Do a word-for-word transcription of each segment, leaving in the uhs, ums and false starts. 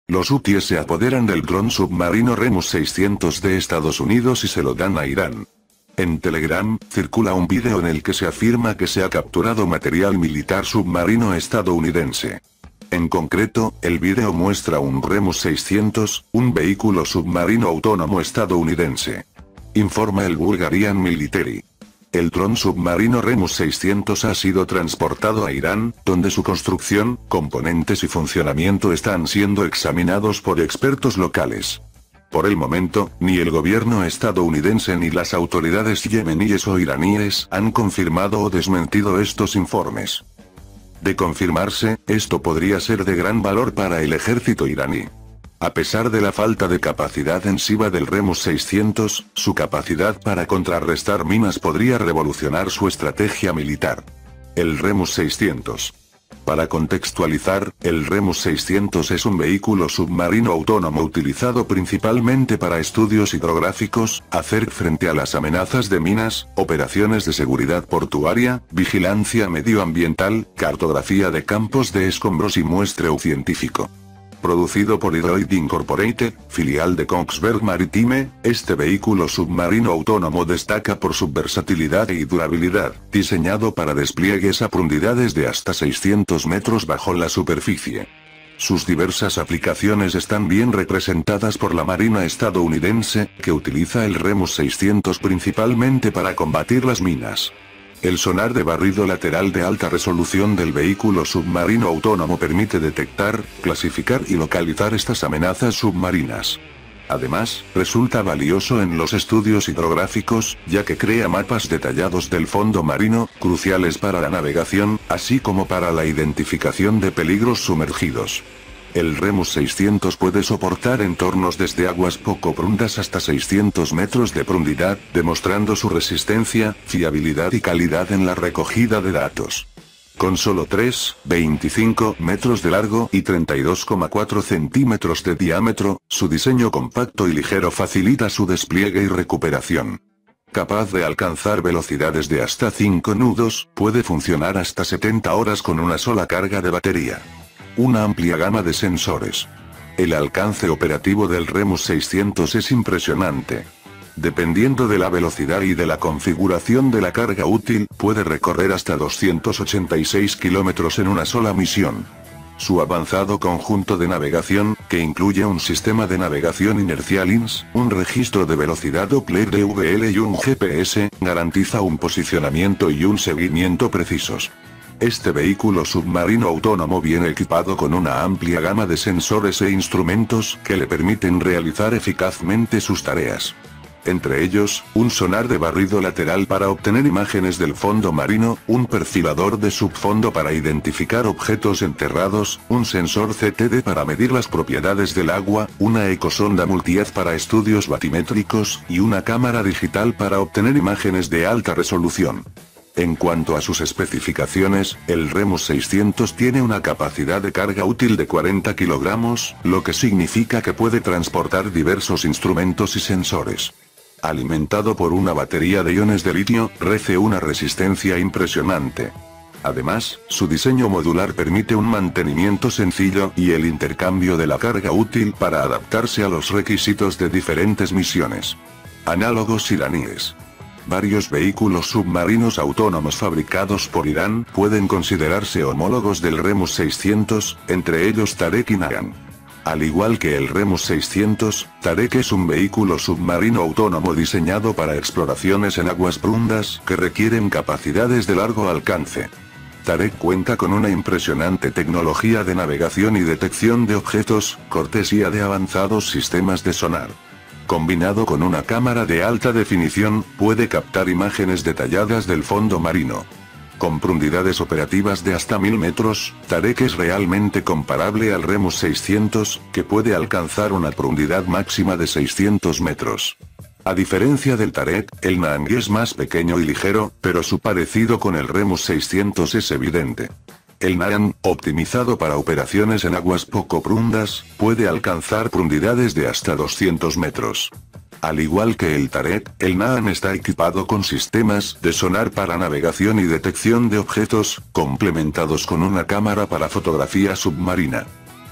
Los hutíes se apoderan del dron submarino Remus seiscientos de Estados Unidos y se lo dan a Irán. En Telegram, circula un vídeo en el que se afirma que se ha capturado material militar submarino estadounidense. En concreto, el vídeo muestra un Remus seiscientos, un vehículo submarino autónomo estadounidense. Informa el Bulgarian Military. El dron submarino Remus seiscientos ha sido transportado a Irán, donde su construcción, componentes y funcionamiento están siendo examinados por expertos locales. Por el momento, ni el gobierno estadounidense ni las autoridades yemeníes o iraníes han confirmado o desmentido estos informes. De confirmarse, esto podría ser de gran valor para el ejército iraní. A pesar de la falta de capacidad ensiva del Remus seiscientos, su capacidad para contrarrestar minas podría revolucionar su estrategia militar. El Remus seiscientos. Para contextualizar, el Remus seiscientos es un vehículo submarino autónomo utilizado principalmente para estudios hidrográficos, hacer frente a las amenazas de minas, operaciones de seguridad portuaria, vigilancia medioambiental, cartografía de campos de escombros y muestreo científico. Producido por Hydroid Incorporated, filial de Kongsberg Maritime, este vehículo submarino autónomo destaca por su versatilidad y durabilidad, diseñado para despliegues a profundidades de hasta seiscientos metros bajo la superficie. Sus diversas aplicaciones están bien representadas por la Marina estadounidense, que utiliza el Remus seiscientos principalmente para combatir las minas. El sonar de barrido lateral de alta resolución del vehículo submarino autónomo permite detectar, clasificar y localizar estas amenazas submarinas. Además, resulta valioso en los estudios hidrográficos, ya que crea mapas detallados del fondo marino, cruciales para la navegación, así como para la identificación de peligros sumergidos. El Remus seiscientos puede soportar entornos desde aguas poco profundas hasta seiscientos metros de profundidad, demostrando su resistencia, fiabilidad y calidad en la recogida de datos. Con solo tres coma veinticinco metros de largo y treinta y dos coma cuatro centímetros de diámetro, su diseño compacto y ligero facilita su despliegue y recuperación. Capaz de alcanzar velocidades de hasta cinco nudos, puede funcionar hasta setenta horas con una sola carga de batería. Una amplia gama de sensores. El alcance operativo del Remus seiscientos es impresionante. Dependiendo de la velocidad y de la configuración de la carga útil, puede recorrer hasta doscientos ochenta y seis kilómetros en una sola misión. Su avanzado conjunto de navegación, que incluye un sistema de navegación inercial I N S, un registro de velocidad Doppler D V L y un G P S, garantiza un posicionamiento y un seguimiento precisos. Este vehículo submarino autónomo viene equipado con una amplia gama de sensores e instrumentos que le permiten realizar eficazmente sus tareas. Entre ellos, un sonar de barrido lateral para obtener imágenes del fondo marino, un perfilador de subfondo para identificar objetos enterrados, un sensor C T D para medir las propiedades del agua, una ecosonda multihaz para estudios batimétricos, y una cámara digital para obtener imágenes de alta resolución. En cuanto a sus especificaciones, el Remus seiscientos tiene una capacidad de carga útil de cuarenta kilogramos, lo que significa que puede transportar diversos instrumentos y sensores. Alimentado por una batería de iones de litio, rece una resistencia impresionante. Además, su diseño modular permite un mantenimiento sencillo y el intercambio de la carga útil para adaptarse a los requisitos de diferentes misiones. Análogos iraníes. Varios vehículos submarinos autónomos fabricados por Irán pueden considerarse homólogos del Remus seiscientos, entre ellos Tarek y Nagan. Al igual que el Remus seiscientos, Tarek es un vehículo submarino autónomo diseñado para exploraciones en aguas profundas que requieren capacidades de largo alcance. Tarek cuenta con una impresionante tecnología de navegación y detección de objetos, cortesía de avanzados sistemas de sonar. Combinado con una cámara de alta definición, puede captar imágenes detalladas del fondo marino. Con profundidades operativas de hasta mil metros, Tarek es realmente comparable al Remus seiscientos, que puede alcanzar una profundidad máxima de seiscientos metros. A diferencia del Tarek, el Nahang es más pequeño y ligero, pero su parecido con el Remus seiscientos es evidente. El Nahang, optimizado para operaciones en aguas poco profundas, puede alcanzar profundidades de hasta doscientos metros. Al igual que el Tarek, el Nahang está equipado con sistemas de sonar para navegación y detección de objetos, complementados con una cámara para fotografía submarina.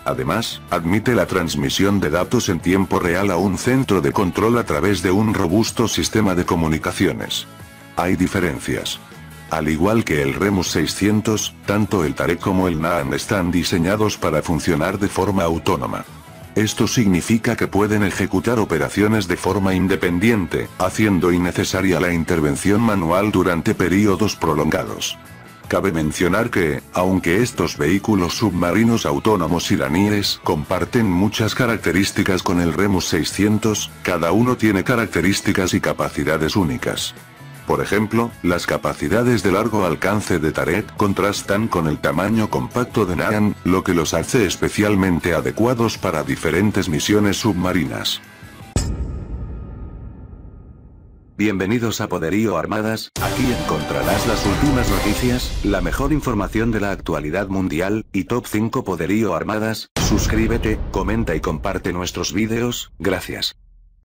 Además, admite la transmisión de datos en tiempo real a un centro de control a través de un robusto sistema de comunicaciones. Hay diferencias. Al igual que el Remus seiscientos, tanto el Tarek como el Naan están diseñados para funcionar de forma autónoma. Esto significa que pueden ejecutar operaciones de forma independiente, haciendo innecesaria la intervención manual durante periodos prolongados. Cabe mencionar que, aunque estos vehículos submarinos autónomos iraníes comparten muchas características con el Remus seiscientos, cada uno tiene características y capacidades únicas. Por ejemplo, las capacidades de largo alcance de Tarek contrastan con el tamaño compacto de Naan, lo que los hace especialmente adecuados para diferentes misiones submarinas. Bienvenidos a Poderío Armadas, aquí encontrarás las últimas noticias, la mejor información de la actualidad mundial, y top cinco Poderío Armadas. Suscríbete, comenta y comparte nuestros vídeos, gracias.